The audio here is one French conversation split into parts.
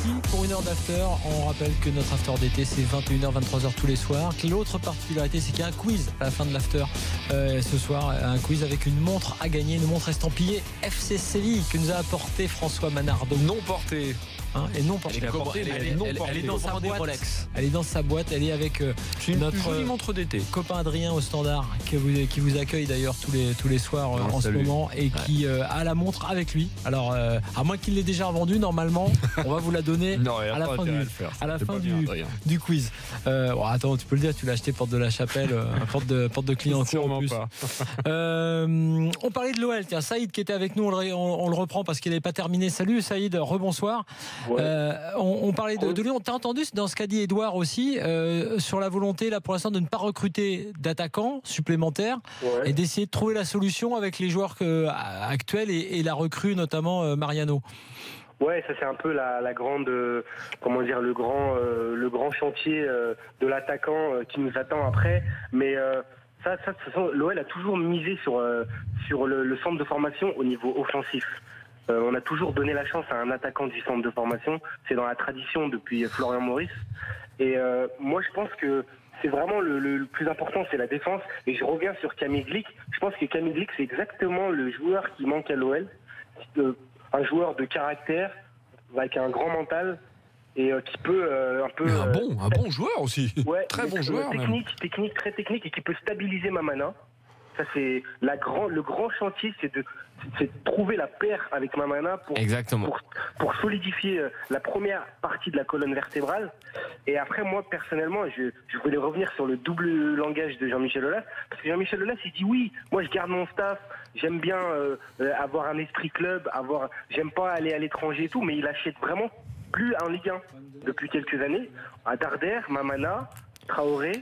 parti pour une heure d'after. On rappelle que notre after d'été, c'est 21h, 23h tous les soirs. L'autre particularité, c'est qu'il y a un quiz à la fin de l'after ce soir. Un quiz avec une montre à gagner, une montre estampillée FC Séville que nous a apporté François Manardo. Non portée. Et non portée. Elle est dans sa boîte. Rolex. Elle est dans sa boîte. Elle est avec notre jolie montre d'été. Copain Adrien au standard qui vous accueille d'ailleurs tous les soirs en ce moment et qui a la montre avec lui. Alors à moins qu'il l'ait déjà revendue, normalement on va vous la donner à la fin du quiz. Attends, tu peux le dire, tu l'as acheté porte de la Chapelle, porte de Clignancourt en plus. On parlait de l'OL. Tiens, Saïd qui était avec nous, on le reprend parce qu'il n'avait pas terminé. Salut Saïd, rebonsoir. Ouais. On parlait de Lyon. T'as entendu dans ce qu'a dit Edouard aussi sur la volonté là pour l'instant de ne pas recruter d'attaquants supplémentaires et d'essayer de trouver la solution avec les joueurs actuels et la recrue notamment Mariano. Ouais, ça c'est un peu la grande, le grand chantier de l'attaquant qui nous attend après. Mais ça, de toute façon, l'OL a toujours misé sur le centre de formation au niveau offensif. On a toujours donné la chance à un attaquant du centre de formation. C'est dans la tradition depuis Florian Maurice. Et moi, je pense que c'est vraiment le plus important, c'est la défense. Et je reviens sur Camille Glick. Je pense que Camille Glick, c'est exactement le joueur qui manque à l'OL. Un joueur de caractère, avec un grand mental et qui peut un peu... un bon joueur aussi. Ouais, très bon joueur. Technique, très technique et qui peut stabiliser Mamana. Ça, c'est le grand chantier, c'est de trouver la paire avec Mamana pour solidifier la première partie de la colonne vertébrale. Et après, moi, personnellement, je voulais revenir sur le double langage de Jean-Michel Aulas, parce que Jean-Michel Aulas, il dit oui, moi je garde mon staff, j'aime bien avoir un esprit club, j'aime pas aller à l'étranger et tout, mais il achète vraiment plus en Ligue 1 depuis quelques années. À Darder, Mamana, Traoré,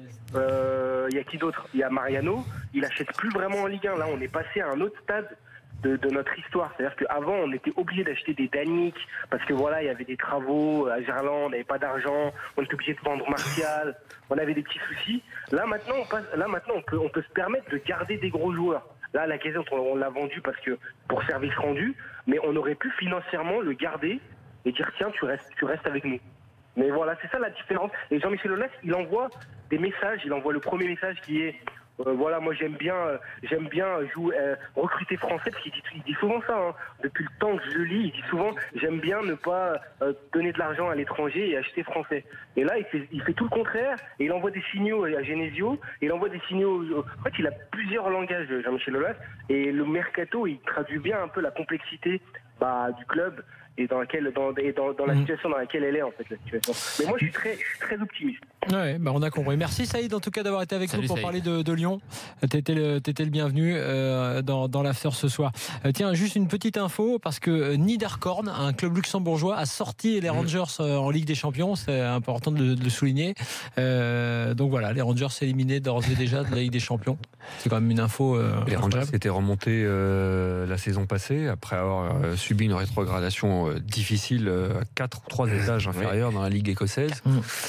il y a qui d'autre ? Il y a Mariano. Il achète plus vraiment en Ligue 1. Là, on est passé à un autre stade de notre histoire. C'est-à-dire qu'avant, on était obligé d'acheter des Daniques parce que voilà, il y avait des travaux à Gerland, on n'avait pas d'argent, on était obligé de vendre Martial, on avait des petits soucis. Là, maintenant, on peut se permettre de garder des gros joueurs. Là, la question, on l'a vendu parce que pour service rendu, mais on aurait pu financièrement le garder et dire tiens, tu restes avec nous. Mais voilà, c'est ça la différence. Et Jean-Michel Aulas, il envoie des messages. Il envoie le premier message qui est moi j'aime bien jouer, recruter français, parce qu'il dit souvent ça. Hein. Depuis le temps que je le lis, il dit souvent j'aime bien ne pas donner de l'argent à l'étranger et acheter français. Et là, il fait tout le contraire. Et il envoie des signaux à Genesio. Il envoie des signaux. En fait, il a plusieurs langages, Jean-Michel Aulas. Et le mercato, il traduit bien un peu la complexité du club. Et dans la situation dans laquelle elle est en fait la situation. Mais moi je suis très optimiste. Ouais, on a compris. Merci Saïd en tout cas d'avoir été avec nous pour parler de Lyon. T'étais le bienvenu dans l'after ce soir. Tiens, juste une petite info parce que Niederkorn, un club luxembourgeois, a sorti les Rangers en Ligue des Champions. C'est important de le souligner. Donc voilà, les Rangers éliminés d'ores et déjà de la Ligue des Champions. C'est quand même une info. Les Rangers étaient remontés la saison passée après avoir subi une rétrogradation difficile à 3 étages inférieurs dans la Ligue écossaise.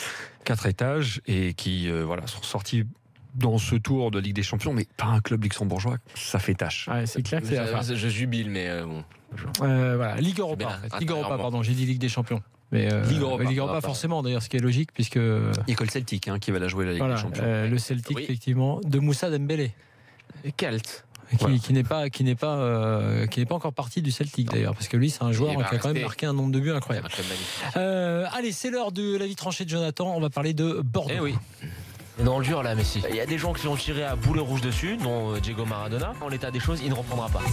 4 étages et qui sont sortis dans ce tour de Ligue des Champions, mais pas un club luxembourgeois, ça fait tâche. Ouais, c'est clair que je jubile, mais bon. Ligue Europa, Ligue Europa, pardon, j'ai dit Ligue des Champions. Mais Ligue Europa forcément d'ailleurs, ce qui est logique puisque il y a que le Celtic qui va la jouer la Ligue des Champions. Le Celtic effectivement de Moussa Dembélé. Kelt. Qui n'est pas encore parti du Celtic d'ailleurs, parce que lui c'est un joueur qui a quand même marqué un nombre de buts incroyable. Allez, c'est l'heure de la vie tranchée de Jonathan. On va parler de Bordeaux. Oui. Et dans le dur là, Messi. Il y a des gens qui l'ont tiré à boulet rouge dessus, dont Diego Maradona. En l'état des choses, il ne reprendra pas.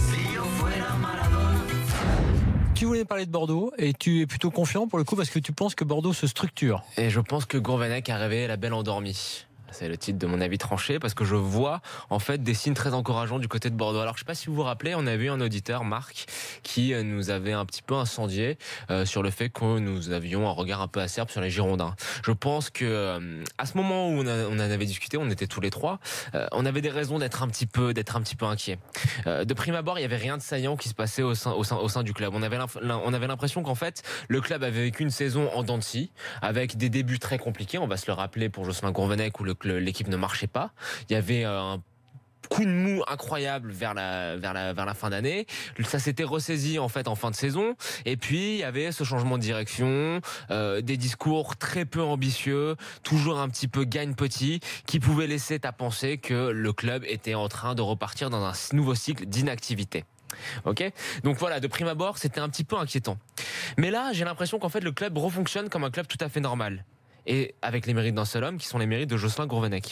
Tu voulais parler de Bordeaux et tu es plutôt confiant pour le coup parce que tu penses que Bordeaux se structure. Et je pense que Gourvenec a réveillé la belle endormie. C'est le titre de mon avis tranché parce que je vois en fait des signes très encourageants du côté de Bordeaux. Alors je ne sais pas si vous vous rappelez, on avait eu un auditeur, Marc, qui nous avait un petit peu incendié sur le fait que nous avions un regard un peu acerbe sur les Girondins. Je pense que à ce moment où on en avait discuté, on était tous les trois, on avait des raisons d'être un petit peu inquiets. De prime abord, il y avait rien de saillant qui se passait au sein du club. On avait l'impression qu'en fait le club avait vécu une saison en dents de scie, avec des débuts très compliqués. On va se le rappeler pour Jocelyn Gourvenec où l'équipe ne marchait pas. Il y avait coup de mou incroyable vers la fin d'année. Ça s'était ressaisi en fait en fin de saison. Et puis il y avait ce changement de direction, des discours très peu ambitieux, toujours un petit peu gagne petit, qui pouvaient laisser à penser que le club était en train de repartir dans un nouveau cycle d'inactivité. Ok, donc voilà, de prime abord, c'était un petit peu inquiétant. Mais là, j'ai l'impression qu'en fait, le club refonctionne comme un club tout à fait normal. Et avec les mérites d'un seul homme, qui sont les mérites de Jocelyn Gourvenec.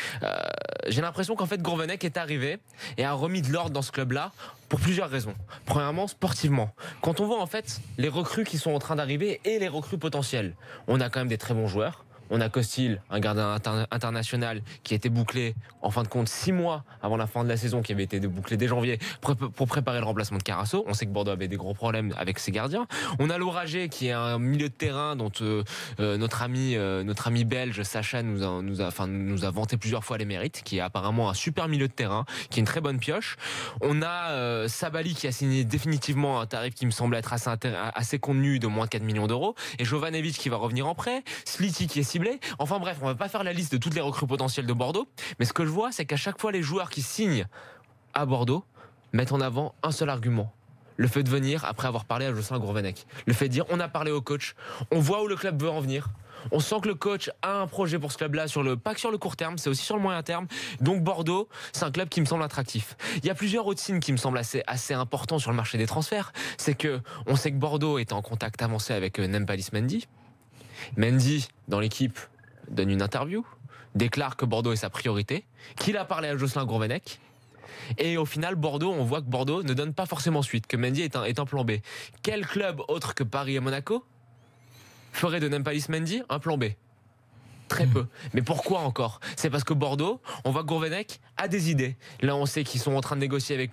J'ai l'impression qu'en fait, Gourvenec est arrivé et a remis de l'ordre dans ce club-là pour plusieurs raisons. Premièrement, sportivement. Quand on voit en fait les recrues qui sont en train d'arriver et les recrues potentielles, on a quand même des très bons joueurs. On a Costil, un gardien international qui a été bouclé en fin de compte 6 mois avant la fin de la saison, qui avait été bouclé dès janvier pour préparer le remplacement de Carasso. On sait que Bordeaux avait des gros problèmes avec ses gardiens. On a Lauragé qui est un milieu de terrain dont notre ami belge Sacha nous a vanté plusieurs fois les mérites, qui est apparemment un super milieu de terrain, qui est une très bonne pioche. On a Sabali qui a signé définitivement un tarif qui me semble être assez contenu de moins de 4 millions d'euros, et Jovanovic qui va revenir en prêt, Sliti qui est ciblé. Enfin bref, on va pas faire la liste de toutes les recrues potentielles de Bordeaux, mais ce que je vois, c'est qu'à chaque fois les joueurs qui signent à Bordeaux mettent en avant un seul argument: le fait de venir après avoir parlé à Jocelyn Gourvenec, le fait de dire on a parlé au coach, on voit où le club veut en venir. On sent que le coach a un projet pour ce club-là, pas que sur le court terme, c'est aussi sur le moyen terme. Donc Bordeaux, c'est un club qui me semble attractif. Il y a plusieurs autres signes qui me semblent assez importants sur le marché des transferts. C'est que on sait que Bordeaux est en contact avancé avec Nampalys Mendy. Mendy, dans l'équipe, donne une interview, déclare que Bordeaux est sa priorité, qu'il a parlé à Jocelyn Gourvenec. Et au final, Bordeaux, on voit que Bordeaux ne donne pas forcément suite, que Mendy est un plan B. Quel club autre que Paris et Monaco ferait de Nampalys Mendy un plan B? Très peu. Mais pourquoi encore? C'est parce que Bordeaux, on voit que Gourvenec a des idées. Là, on sait qu'ils sont en train de négocier avec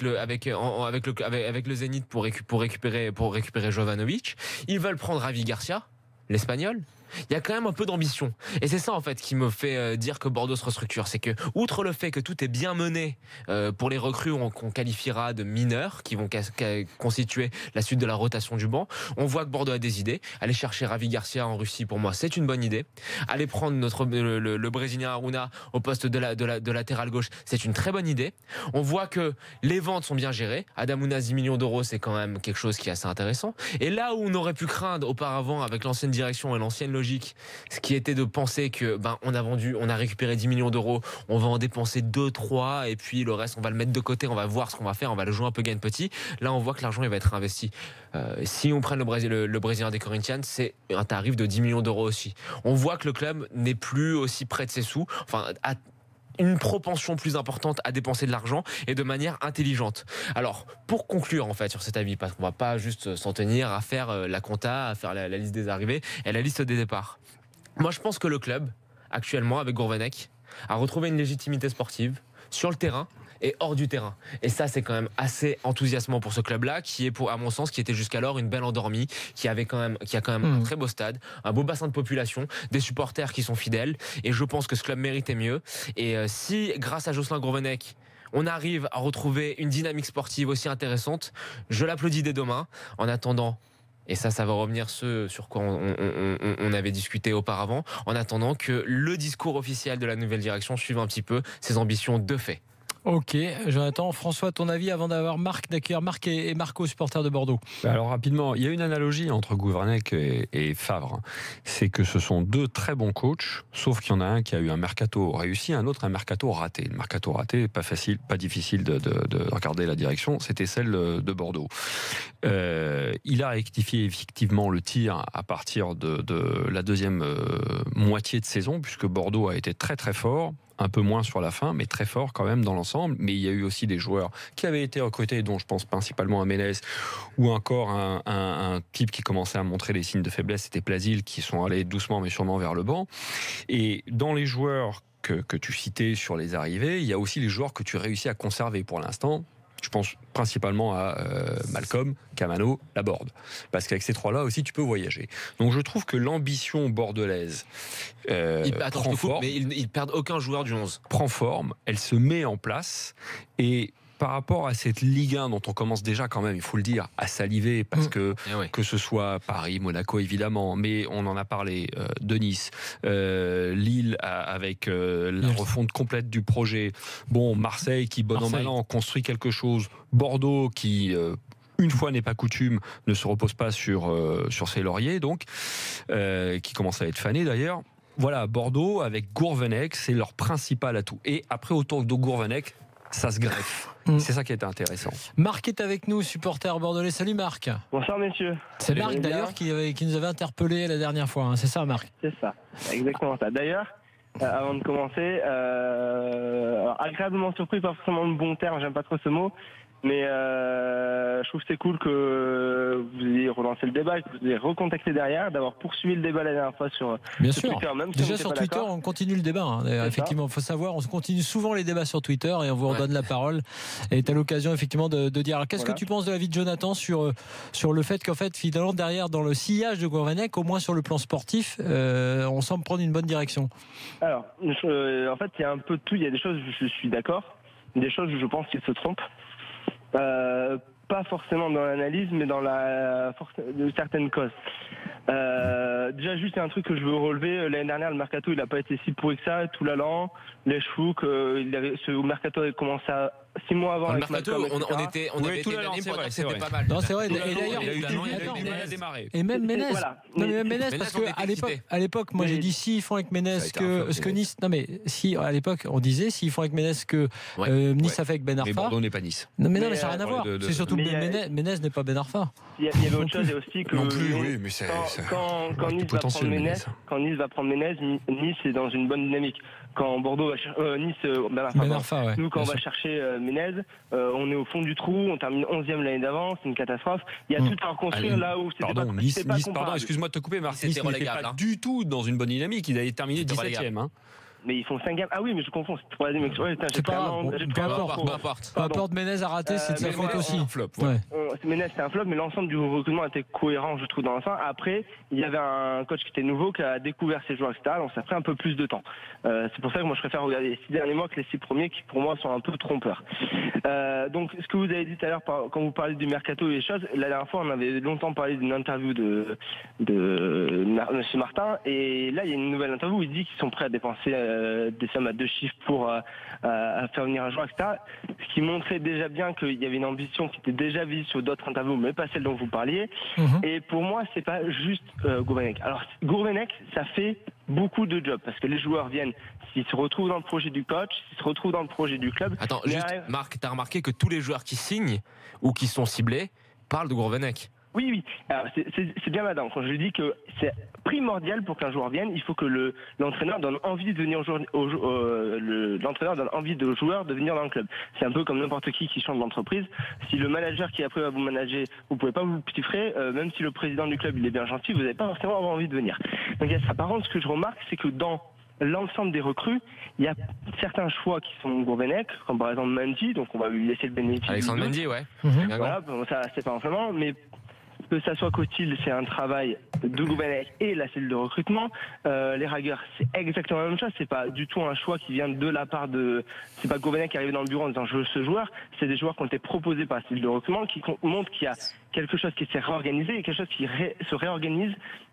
le Zénith pour récupérer Jovanovic. Ils veulent prendre Javi Garcia, l'Espagnol. Il y a quand même un peu d'ambition. Et c'est ça en fait qui me fait dire que Bordeaux se restructure. C'est que, outre le fait que tout est bien mené pour les recrues qu'on qualifiera de mineurs, qui vont constituer la suite de la rotation du banc, on voit que Bordeaux a des idées. Aller chercher Javi Garcia en Russie, pour moi, c'est une bonne idée. Aller prendre le Brésilien Aruna au poste de latéral gauche, c'est une très bonne idée. On voit que les ventes sont bien gérées. Adamouna, 10 millions d'euros, c'est quand même quelque chose qui est assez intéressant. Et là où on aurait pu craindre auparavant avec l'ancienne direction et l'ancienne logique, ce qui était de penser que on a récupéré 10 millions d'euros, on va en dépenser 2-3 et puis le reste on va le mettre de côté, on va voir ce qu'on va faire, on va le jouer un peu gagne petit. Là on voit que l'argent il va être investi. Si on prend le Brésilien des Corinthians, c'est un tarif de 10 millions d'euros aussi. On voit que le club n'est plus aussi près de ses sous, enfin a une propension plus importante à dépenser de l'argent et de manière intelligente. Alors, pour conclure en fait sur cet avis, parce qu'on va pas juste s'en tenir à faire la compta, à faire la liste des arrivées et la liste des départs. Moi, je pense que le club, actuellement, avec Gourvenec, a retrouvé une légitimité sportive sur le terrain et hors du terrain. Et ça, c'est quand même assez enthousiasmant pour ce club-là, qui est, à mon sens, qui était jusqu'alors une belle endormie, qui a quand même un très beau stade, un beau bassin de population, des supporters qui sont fidèles. Et je pense que ce club méritait mieux. Et si, grâce à Jocelyn Gourvenec, on arrive à retrouver une dynamique sportive aussi intéressante, je l'applaudis dès demain. En attendant, et ça va revenir sur quoi on avait discuté auparavant, en attendant que le discours officiel de la nouvelle direction suive un petit peu ses ambitions de fait. Ok, Jonathan, François, ton avis avant d'accueillir Marc et Marco, supporters de Bordeaux? Alors rapidement, il y a une analogie entre Gourvenec et Favre. C'est que ce sont deux très bons coachs, sauf qu'il y en a un qui a eu un mercato réussi, un autre un mercato raté. Le mercato raté, pas facile, pas difficile de regarder la direction, c'était celle de Bordeaux. Il a rectifié effectivement le tir à partir de la deuxième moitié de saison, puisque Bordeaux a été très très fort. Un peu moins sur la fin, mais très fort quand même dans l'ensemble. Mais il y a eu aussi des joueurs qui avaient été recrutés, dont je pense principalement à Ménez, ou encore un type qui commençait à montrer des signes de faiblesse, c'était Plasil, qui sont allés doucement mais sûrement vers le banc. Et dans les joueurs que tu citais sur les arrivées, il y a aussi les joueurs que tu réussis à conserver pour l'instant. Je pense principalement à Malcolm, Camano, Laborde. Parce qu'avec ces trois-là aussi, tu peux voyager. Donc je trouve que l'ambition bordelaise prend forme. Mais ils perdent aucun joueur du 11. Prend forme, elle se met en place. Et par rapport à cette Ligue 1 dont on commence déjà quand même, il faut le dire, à saliver, parce que ce soit Paris, Monaco évidemment, mais on en a parlé de Nice, Lille avec la refonte complète du projet, bon, Marseille qui bon an mal an construit quelque chose, Bordeaux qui une fois n'est pas coutume, ne se repose pas sur ses lauriers, donc qui commence à être fané d'ailleurs. Voilà, Bordeaux avec Gourvenec, c'est leur principal atout. Et après, autour de Gourvenec, ça se greffe. C'est ça qui est intéressant. Marc est avec nous, supporter bordelais. Salut Marc. Bonsoir messieurs. C'est Marc d'ailleurs qui nous avait interpellé la dernière fois, hein. C'est ça Marc? C'est ça, exactement ça. D'ailleurs, avant de commencer, agréablement surpris, pas forcément le bon terme, j'aime pas trop ce mot, mais je trouve que c'est cool que vous ayez relancé le débat et que vous ayez recontacté derrière, d'avoir poursuivi le débat la dernière fois sur Twitter. Même si déjà sur Twitter, on continue le débat. Hein. Effectivement, il faut savoir, on continue souvent les débats sur Twitter et on vous redonne la parole. Et tu as l'occasion effectivement de dire. Alors, qu'est-ce que tu penses de la vie de Jonathan sur le fait qu'en fait, finalement, derrière, dans le sillage de Gourvenec, au moins sur le plan sportif, on semble prendre une bonne direction? Alors, en fait, il y a un peu de tout. Il y a des choses où je suis d'accord, des choses où je pense qu'il se trompe. Pas forcément dans l'analyse, mais dans de certaines causes. Déjà, juste un truc que je veux relever. L'année dernière, le mercato, il n'a pas été si pourri que ça. Tout l'allant, les Chouk, ce mercato avait commencé à 6 mois avant. Le avec mercato, Malcolm, on avait été unanime pour dire que c'était pas mal. Non, c'est vrai. Et d'ailleurs, et même Ménez. Non, mais même Ménez, parce que à l'époque, moi j'ai dit s'ils font avec Ménez ce que Nice. Non, mais si à l'époque on disait s'ils font avec Ménez ce que Nice a fait avec Ben Arfa. Mais Bordeaux n'est pas Nice. Non, mais ça n'a rien à voir. C'est surtout Ménez n'est pas Ben Arfa. Il y avait autre chose aussi que. Non plus, oui, mais quand Nice va prendre Ménez, Nice est dans une bonne dynamique. Quand Bordeaux va chercher Nice, Ben Arfa, nous quand on va chercher Ménez, on est au fond du trou, on termine 11e l'année d'avant, c'est une catastrophe. Il y a tout à reconstruire là où c'était pas Nice, pardon, excuse-moi de te couper, Marc, Nice n'était pas du tout dans une bonne dynamique, il avait terminé 17e. Mais ils font 5e. Ah oui, mais je confonds. C'est 3e. Peu importe, Ménez a raté, c'est de sa faute aussi. Ménez, c'était un flop, mais l'ensemble du recrutement était cohérent, je trouve, dans l'ensemble. Après, il y avait un coach qui était nouveau, qui a découvert ses joueurs, etc. Donc ça a pris un peu plus de temps. C'est pour ça que moi, je préfère regarder les 6 derniers mois que les 6 premiers, qui pour moi sont un peu trompeurs. Donc, ce que vous avez dit tout à l'heure, quand vous parlez du mercato et des choses, la dernière fois, on avait longtemps parlé d'une interview de M. Martin. Et là, il y a une nouvelle interview où il dit qu'ils sont prêts à dépenser des sommes à 2 chiffres pour faire venir un joueur, etc. Ce qui montrait déjà bien qu'il y avait une ambition qui était déjà vue sur d'autres interviews, mais pas celle dont vous parliez. Et pour moi, c'est pas juste Gourvenec. Alors, Gourvenec, ça fait beaucoup de jobs, parce que les joueurs viennent, s'ils se retrouvent dans le projet du coach, s'ils se retrouvent dans le projet du club. Attends, juste, Marc, t'as remarqué que tous les joueurs qui signent ou qui sont ciblés parlent de Gourvenec? Oui. Alors, c'est bien là-dedans. Quand je dis que c'est primordial pour qu'un joueur vienne, il faut que l'entraîneur donne envie de venir l'entraîneur donne envie aux joueurs de venir dans le club. C'est un peu comme n'importe qui change d'entreprise. Si le manager qui après va vous manager, vous pouvez pas vous piffrer, même si le président du club il est bien gentil, vous n'allez pas forcément avoir envie de venir. Donc il y a ça. Par contre, ce que je remarque, c'est que dans l'ensemble des recrues, il y a certains choix qui sont Gourvenec, comme par exemple Mendy, donc on va lui laisser le bénéfice. Alexandre Mendy, ouais. Voilà, bon, ça c'est pas un vraiment, mais que ça soit Cotil, c'est un travail de Gourvenec et la cellule de recrutement. Les Ragueurs, c'est exactement la même chose. C'est pas du tout un choix qui vient de la part de. C'est pas Gourvenec qui est arrivé dans le bureau en disant je veux ce joueur. C'est des joueurs qui ont été proposés par la cellule de recrutement qui montrent qu'il y a quelque chose qui s'est réorganisé et quelque chose qui se réorganise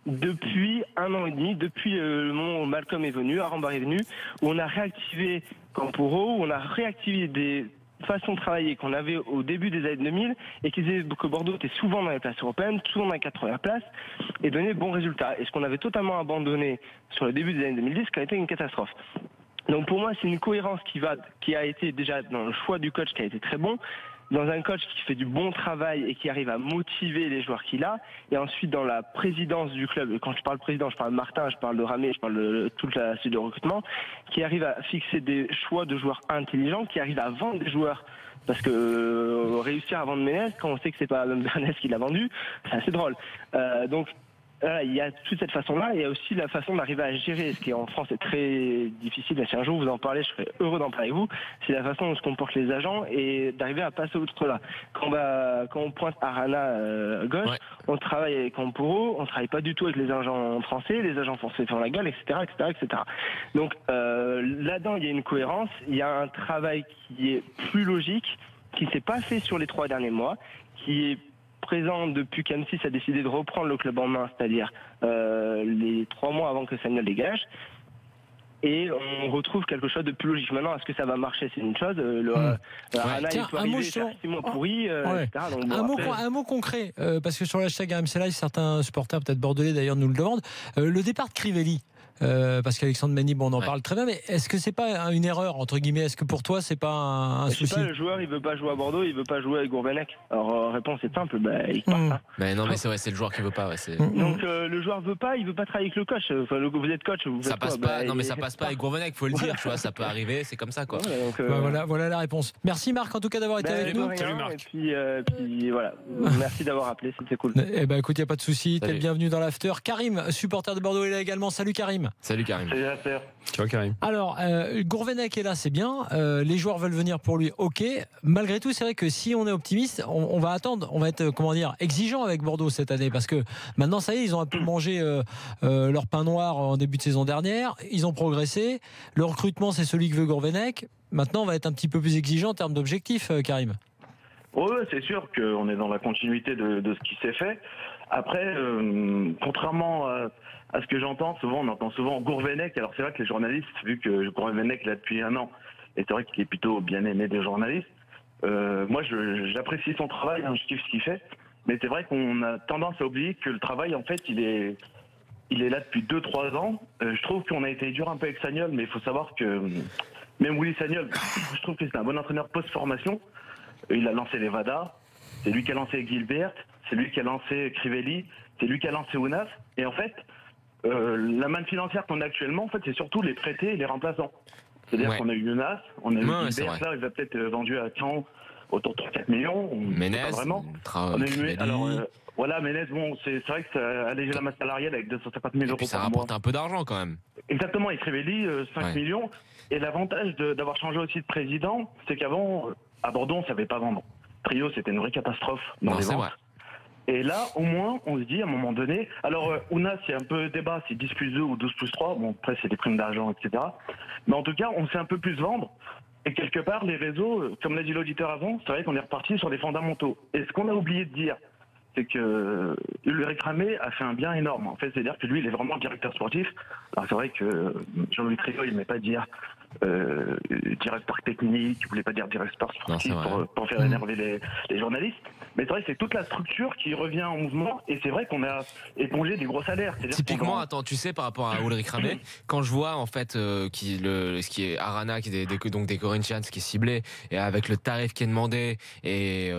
depuis 1 an et demi, depuis le moment où Malcolm est venu, Aramba est venu, où on a réactivé Camporo, où on a réactivé des façon de travailler qu'on avait au début des années 2000 et qui disait que Bordeaux était souvent dans les places européennes, souvent dans les 4 premières places et donnait bons résultats. Et ce qu'on avait totalement abandonné sur le début des années 2010, qui a été une catastrophe. Donc pour moi, c'est une cohérence qui a été déjà dans le choix du coach qui a été très bon, dans un coach qui fait du bon travail et qui arrive à motiver les joueurs qu'il a, et ensuite dans la présidence du club, quand je parle président, je parle de Martin, je parle de Ramé, je parle de toute la suite de recrutement, qui arrive à fixer des choix de joueurs intelligents, qui arrive à vendre des joueurs, parce que réussir à vendre Ménez, quand on sait que c'est pas même Bernès qui l'a vendu, c'est assez drôle. Donc il y a toute cette façon-là, et il y a aussi la façon d'arriver à gérer, ce qui en France est très difficile, mais si un jour vous en parlez, je serais heureux d'en parler avec vous, c'est la façon dont se comportent les agents et d'arriver à passer outre-là. Quand on pointe Arana gauche, on travaille avec Camporo, on travaille pas du tout avec les agents français, les agents français font la gueule, etc., etc., etc. Donc là-dedans, il y a une cohérence, il y a un travail qui est plus logique, qui s'est pas fait sur les 3 derniers mois, qui est présent depuis qu'M6 a décidé de reprendre le club en main, c'est-à-dire les 3 mois avant que Sagnol dégage. Et on retrouve quelque chose de plus logique. Maintenant, est-ce que ça va marcher? C'est une chose. Tiens, un mot sur... etc. Donc, bon, un mot concret, parce que sur le hashtag RMC Live, certains supporters, peut-être bordelais d'ailleurs, nous le demandent. Le départ de Crivelli. Parce qu'Alexandre Menib, on en parle très bien, mais est-ce que c'est pas une erreur, entre guillemets? Est-ce que pour toi, c'est pas un souci? Le joueur, il veut pas jouer à Bordeaux, il veut pas jouer avec Gourvenec. Alors, réponse est simple, il part pas. Mais non, mais c'est vrai, c'est le joueur qui veut pas. Donc, le joueur veut pas, il veut pas travailler avec le coach. Enfin, vous êtes coach, vous ça faites passe quoi? pas. Non, mais ça passe pas avec Gourvenec, faut le dire. Tu vois, ça peut arriver, c'est comme ça, quoi. Donc, voilà la réponse. Merci Marc, en tout cas, d'avoir été avec nous. Salut Marc. Et puis voilà, merci d'avoir appelé, c'était cool. Eh ben, écoute, y a pas de souci. T'es le bienvenu dans l'after. Karim, supporter de Bordeaux, est là également. Salut Karim. Salut Karim. Tu vois, Karim. Alors, Gourvenec est là, c'est bien. Les joueurs veulent venir pour lui, ok. Malgré tout, c'est vrai que si on est optimiste, on va attendre, on va être, exigeant avec Bordeaux cette année, parce que maintenant, ça y est, ils ont un peu mangé leur pain noir en début de saison dernière. Ils ont progressé. Le recrutement, c'est celui que veut Gourvenec. Maintenant, on va être un petit peu plus exigeant en termes d'objectifs, Karim. Oui, c'est sûr qu'on est dans la continuité de ce qui s'est fait. Après, contrairement à ce que j'entends, on entend souvent Gourvenec. Alors c'est vrai que les journalistes, vu que Gourvenec est là depuis 1 an, et c'est vrai qu'il est plutôt bien aimé des journalistes, moi j'apprécie son travail, je kiffe ce qu'il fait, mais c'est vrai qu'on a tendance à oublier que le travail, en fait, il est là depuis 2-3 ans. Je trouve qu'on a été dur un peu avec Sagnol, mais il faut savoir que même Willy Sagnol, je trouve que c'est un bon entraîneur post-formation. Il a lancé les Vada, c'est lui qui a lancé Gilbert, c'est lui qui a lancé Crivelli, c'est lui qui a lancé Ounas. Et en fait, la manne financière qu'on a actuellement, en fait, c'est surtout les prêtés et les remplaçants. C'est-à-dire qu'on a eu Ounas, on a eu Gilbert, là, il va peut-être vendu à 100, autour de 4 millions. Ménez, vraiment. On a eu, alors, Ménez, c'est vrai que ça a allégé la masse salariale avec 250 000 euros. Et ça rapporte un peu d'argent quand même. Exactement, et Crivelli, 5 millions. Et l'avantage d'avoir changé aussi de président, c'est qu'avant, à Bordeaux, on ne savait pas vendre. Trio, c'était une vraie catastrophe dans les ventes. Vrai. Et là, au moins, on se dit à un moment donné. Alors, Ounas, il y a un peu débat, c'est 10+2 ou 12+3. Bon, après, c'est des primes d'argent, etc. Mais en tout cas, on sait un peu plus vendre. Et quelque part, les réseaux, comme l'a dit l'auditeur avant, c'est vrai qu'on est reparti sur des fondamentaux. Et ce qu'on a oublié de dire, c'est que Ulrich Ramé a fait un bien énorme. En fait, c'est-à-dire que lui, il est vraiment directeur sportif. Alors, c'est vrai que Jean-Louis Trio, il ne met pas dire directeur technique, il ne voulait pas dire directeur sportif pour faire énerver les journalistes. Mais c'est vrai que c'est toute la structure qui revient en mouvement, et c'est vrai qu'on a épongé des gros salaires. Typiquement, attends, tu sais, par rapport à Ulrich Ramé, quand je vois en fait ce qui est Arana, qui est donc des Corinthians, qui est ciblé, et avec le tarif qui est demandé et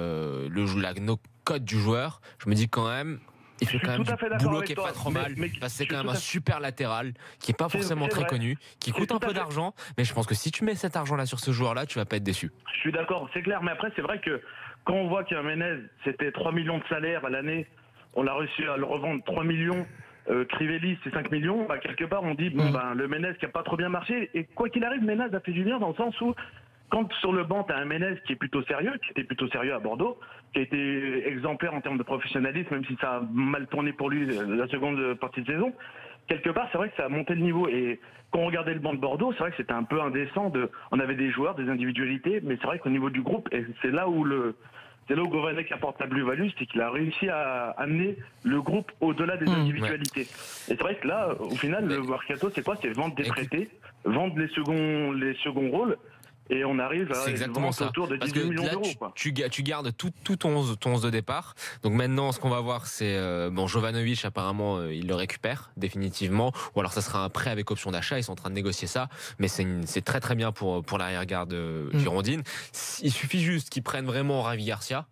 nos codes du joueur, je me dis quand même, il fait quand même du boulot qui est pas trop mal, parce que c'est quand même un super latéral qui est pas forcément très connu, qui coûte un peu d'argent, mais je pense que si tu mets cet argent là sur ce joueur là, tu vas pas être déçu. Je suis d'accord, c'est clair, mais après c'est vrai que quand on voit qu'un Ménez, c'était 3 millions de salaire à l'année, on l'a réussi à le revendre 3 millions, Crivelli c'est 5 millions, quelque part on dit le Ménez qui a pas trop bien marché, et quoi qu'il arrive, Ménez a fait du bien dans le sens où quand sur le banc, tu as un Ménez qui est plutôt sérieux, qui était plutôt sérieux à Bordeaux, qui a été exemplaire en termes de professionnalisme, même si ça a mal tourné pour lui la seconde partie de saison. Quelque part, c'est vrai que ça a monté le niveau. Et quand on regardait le banc de Bordeaux, c'est vrai que c'était un peu indécent. On avait des joueurs, des individualités, mais c'est vrai qu'au niveau du groupe, et c'est là où Gourvenec apporte la plus-value, c'est qu'il a réussi à amener le groupe au-delà des individualités. Et c'est vrai que là, au final, le mercato, c'est quoi? C'est vendre des traités, vendre les seconds rôles. Et on arrive à autour de 18 millions d'euros. Tu gardes tout ton 11 de départ. Donc maintenant, ce qu'on va voir, c'est Jovanovic, apparemment, il le récupère définitivement. Ou alors ça sera un prêt avec option d'achat. Ils sont en train de négocier ça. Mais c'est très très bien pour l'arrière-garde girondine. Il suffit juste qu'ils prennent vraiment Ravi Garcia.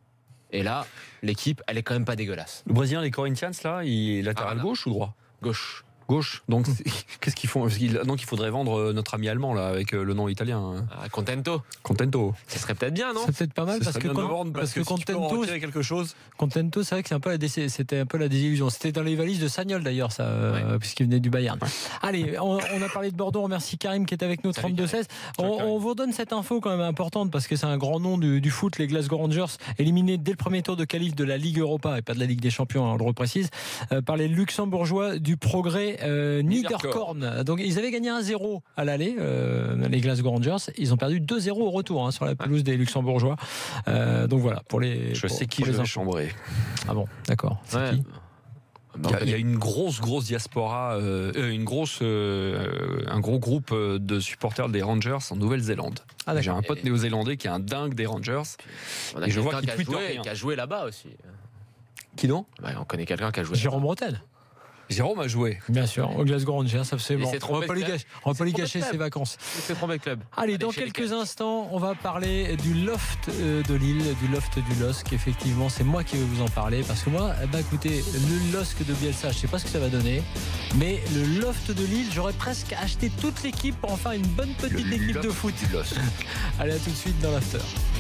Et là, l'équipe, elle est quand même pas dégueulasse. Le Brésilien, les Corinthians, là, il est latéral gauche ou droit? Gauche. Donc qu'est-ce qu'ils font? Donc il faudrait vendre notre ami allemand là avec le nom italien. Contento. Ça serait peut-être bien, non? C'est peut-être pas mal parce que Contento, si quelque chose. Contento, c'est vrai que c'était un peu la désillusion. C'était dans les valises de Sagnol d'ailleurs, ça, puisqu'il venait du Bayern. Allez, on a parlé de Bordeaux. On remercie Karim qui est avec nous, 32-16. On vous donne cette info quand même importante parce que c'est un grand nom du foot. Les Glasgow Rangers éliminés dès le premier tour de qualif de la Ligue Europa et pas de la Ligue des Champions, on le reprécise, par les Luxembourgeois du Progrès Niederkorn. Donc ils avaient gagné 1-0 à l'aller, les Glasgow Rangers. Ils ont perdu 2-0 au retour sur la pelouse des Luxembourgeois. Donc voilà, pour les. Je sais qui je vais chambrer. Ah bon, d'accord. C'est qui ? Il y a une grosse diaspora, un gros groupe de supporters des Rangers en Nouvelle-Zélande. J'ai un pote néo-zélandais qui est un dingue des Rangers. On a et je vois qui a joué là-bas aussi. Qui donc ? On connaît quelqu'un qui a joué. Jérôme Bretel. Jérôme a joué. Bien sûr, au Glasgow Rangers, ça c'est bon. On va pas lui gâcher ses vacances. C'est trompé club. Allez, dans quelques instants, on va parler du loft de Lille, du loft du LOSC. Effectivement, c'est moi qui vais vous en parler parce que moi, écoutez, le LOSC de Bielsa, je sais pas ce que ça va donner, mais le loft de Lille, j'aurais presque acheté toute l'équipe pour en faire une bonne petite équipe de foot. Du LOSC. Allez, à tout de suite dans l'after.